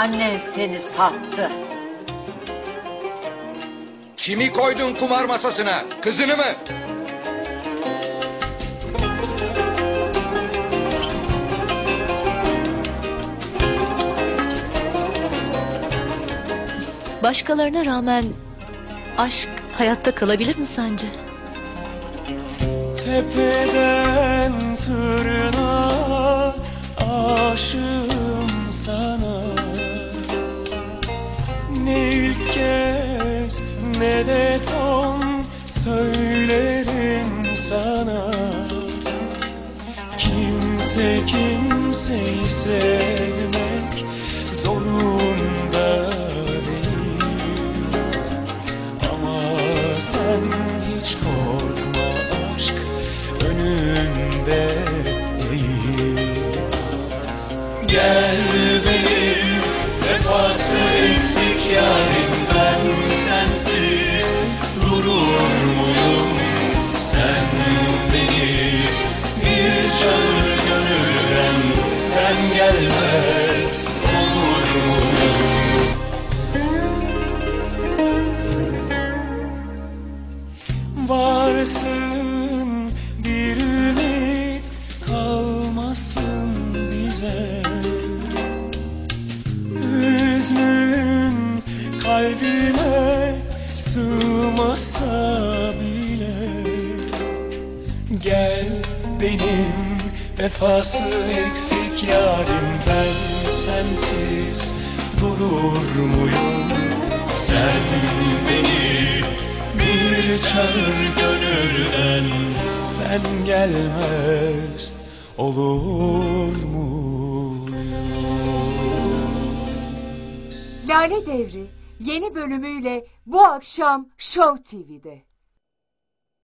Annen seni sattı. Kimi koydun kumar masasına? Kızını mı? Başkalarına rağmen aşk hayatta kalabilir mi sence? Tepeden tırnağa aşığım sana. Ne ilk kez ne de son söylerim sana. Kimse kimseyi sevmek zorunda değil. Ama sen hiç korkma, aşk önünde eğil. Gel benim vefası eksik yarim, ben sensiz durur muyum? Sen beni bir çağır gönülden, ben gelmez olur muyum? Varsın bir ümit, kalmasın bize. Hüznün kalbime sığmasa bile, gel benim vefası eksik yarim, ben sensiz durur muyum? Sen beni bir çağır gönülden, ben gelmez olur muyum? Lale Devri yeni bölümüyle bu akşam Show TV'de.